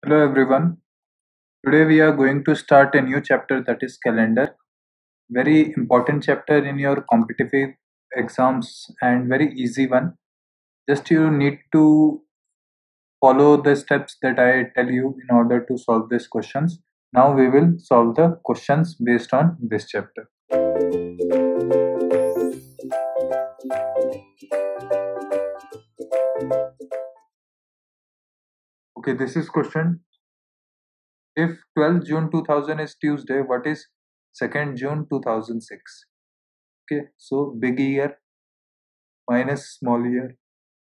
Hello everyone. Today we are going to start a new chapter, that is calendar. Very important chapter in your competitive exams and very easy one. Just you need to follow the steps that I tell you in order to solve these questions. Now we will solve the questions based on this chapter. Okay, this is question. If 12th June 2000 is Tuesday, what is 2nd June 2006? Okay, so big year minus small year.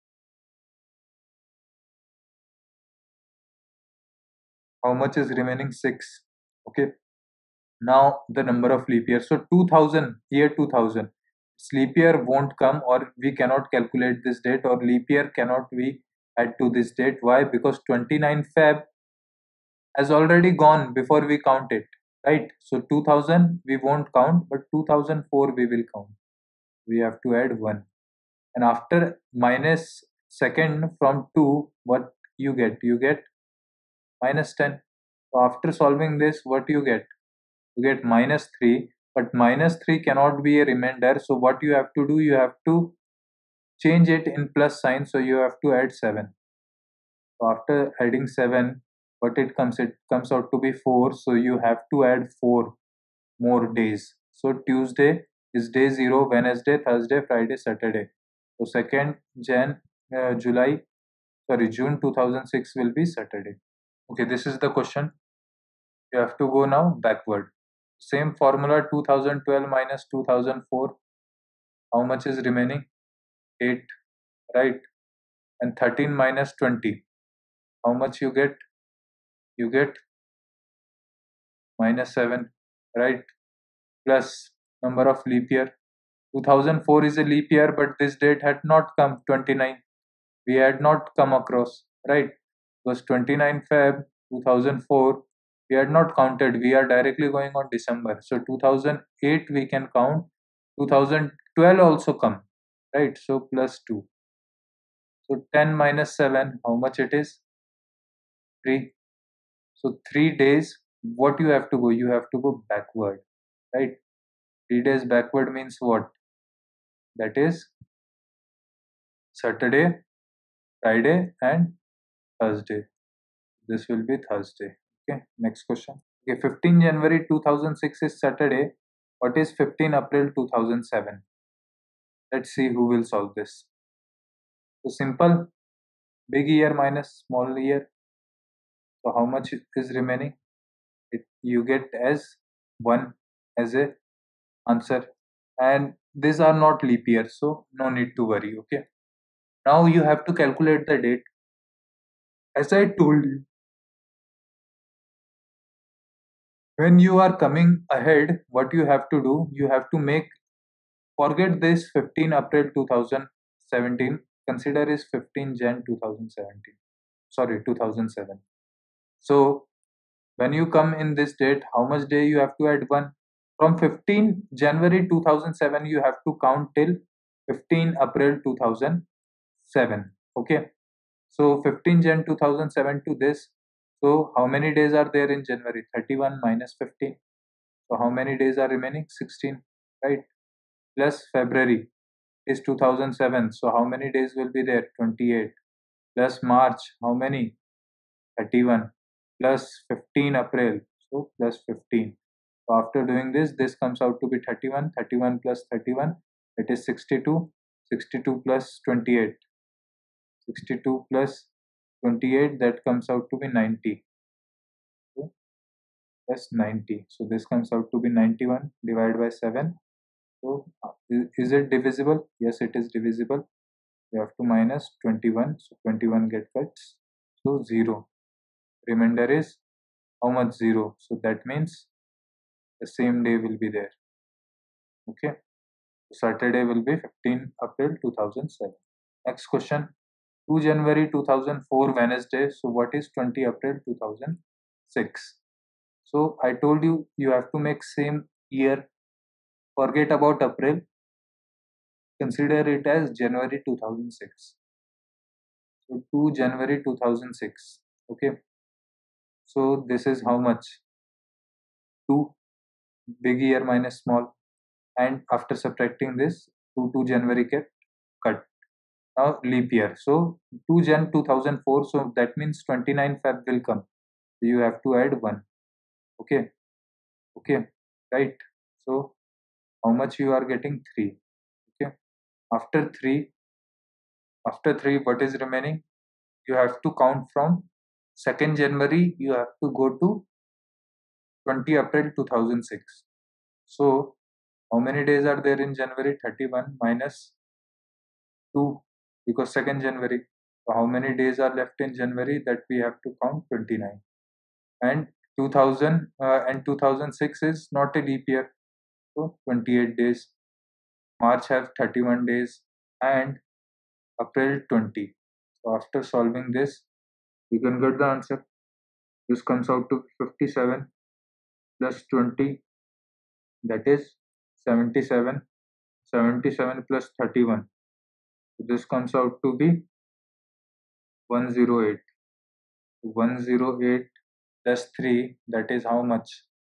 How much is remaining? 6. Okay, now the number of leap years. So 2000, year 2000, leap year won't come, or we cannot calculate this date, or leap year cannot be add to this date. Why? Because 29 Feb has already gone before we count it, right? So 2000 we won't count, but 2004 we will count. We have to add 1, and after minus second from 2, what you get? You get minus 10. So after solving this, what you get? You get minus 3, but minus 3 cannot be a remainder. So what you have to do, you have to change it in plus sign, so you have to add 7. So after adding 7, what it comes out to be 4, so you have to add 4 more days. So Tuesday is day 0, Wednesday, Thursday, Friday, Saturday. So 2nd July, sorry, June 2006 will be Saturday. Okay, this is the question. You have to go now backward. Same formula, 2012 minus 2004. How much is remaining? 8, right? And 13 minus 20. How much you get? You get minus 7, right? Plus number of leap year. 2004 is a leap year, but this date had not come, 29. We had not come across, right? It was 29 Feb 2004. We had not counted. We are directly going on December. So 2008 we can count. 2012 also come, right? So plus 2. So 10 minus 7, how much it is? 3. So 3 days, what you have to go? You have to go backward, right? 3 days backward means what? That is Saturday, Friday, and Thursday. This will be Thursday. Okay, next question. Okay, 15 January 2006 is Saturday. What is 15 April 2007? Let's see who will solve this. So simple, big year minus small year. So how much is remaining? You get as 1 as a answer, and these are not leap year, so no need to worry. Okay, now you have to calculate the date. As I told you, when you are coming ahead, what you have to do, you have to make, forget this 15 April 2017, consider is 15 Jan 2017, sorry, 2007. So when you come in this date, how much day you have to add? 1. From 15 January 2007 you have to count till 15 April 2007. Okay, so 15 Jan 2007 to this. So how many days are there in January? 31 minus 15. So how many days are remaining? 16, right? Plus February is 2007. So how many days will be there? 28. Plus March, how many? 31. Plus 15 April. So plus 15. So after doing this, this comes out to be 31. 31 plus 31, it is 62. 62 plus 28. 62 plus 28, that comes out to be 90. So plus 90. So this comes out to be 91 divided by 7. So is it divisible? Yes, it is divisible. You have to minus 21. So 21 get cuts. So 0. Remainder is how much? 0. So that means the same day will be there. Okay. Saturday will be 15 April 2007. Next question. 2 January 2004 Wednesday. So what is 20 April 2006? So I told you, you have to make same year. Forget about April. Consider it as January 2006. So 2 January 2006. Okay. So this is how much? 2, big year minus small, and after subtracting this, 2 January get cut. Now leap year. So 2 Jan 2004. So that means 29 Feb will come. You have to add 1. Okay. Okay. Right. So how much you are getting? 3. Okay. After 3, what is remaining? You have to count from 2nd January. You have to go to 20 April 2006. So how many days are there in January? 31 minus 2, because 2nd January. So how many days are left in January? That we have to count 29. And 2000 and 2006 is not a leap year. So 28 days. March have 31 days and April 20. So after solving this, you can get the answer. This comes out to 57 plus 20, that is 77. 77 plus 31. So this comes out to be 108. 108 plus 3, that is how much?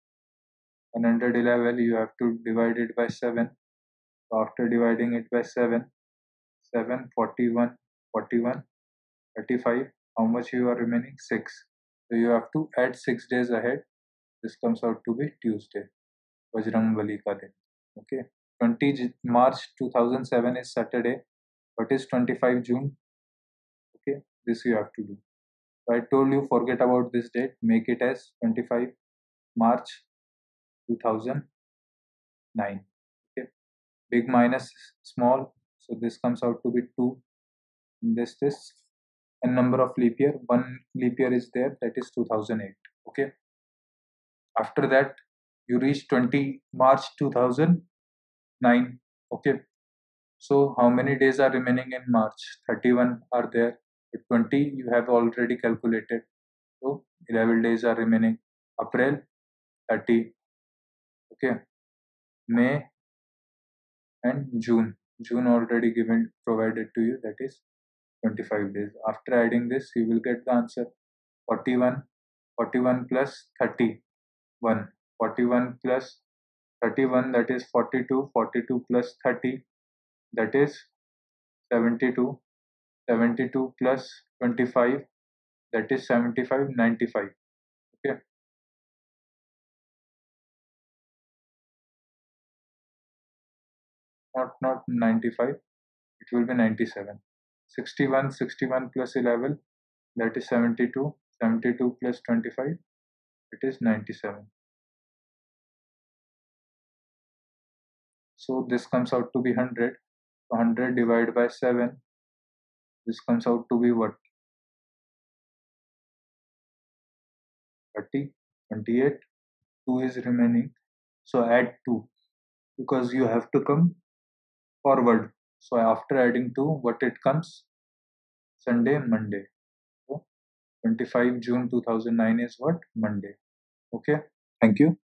111. You have to divide it by 7. So after dividing it by 7, 7, 41, 41, 35. How much you are remaining? 6. So you have to add 6 days ahead. This comes out to be Tuesday, Bajrang Bali ka din. Okay. 20 March 2007 is Saturday. What is 25 June? Okay. This you have to do. So I told you, forget about this date. Make it as 25 March 2009. Okay. Big minus small. So this comes out to be 2. This and number of leap year. 1 leap year is there, that is 2008. Okay. After that, you reach 20 March 2009. Okay. So how many days are remaining in March? 31 are there. With 20 you have already calculated. So 11 days are remaining. April 30. Okay. May and June. June already given, provided to you, that is 25 days. After adding this, you will get the answer. 41. 41 plus 31. 41 plus 31, that is 42. 42 plus 30, that is 72. 72 plus 25, that is 75. 95. Okay. Not 95. It will be 97. 61. 61 plus 11, that is 72. 72 plus 25, it is 97. So this comes out to be 100. 100 divided by 7, this comes out to be what? 30. 28. 2 is remaining. So add 2, because you have to come forward. So after adding 2, what it comes? Sunday, Monday. So 25 June 2009 is what? Monday. Okay. Thank you.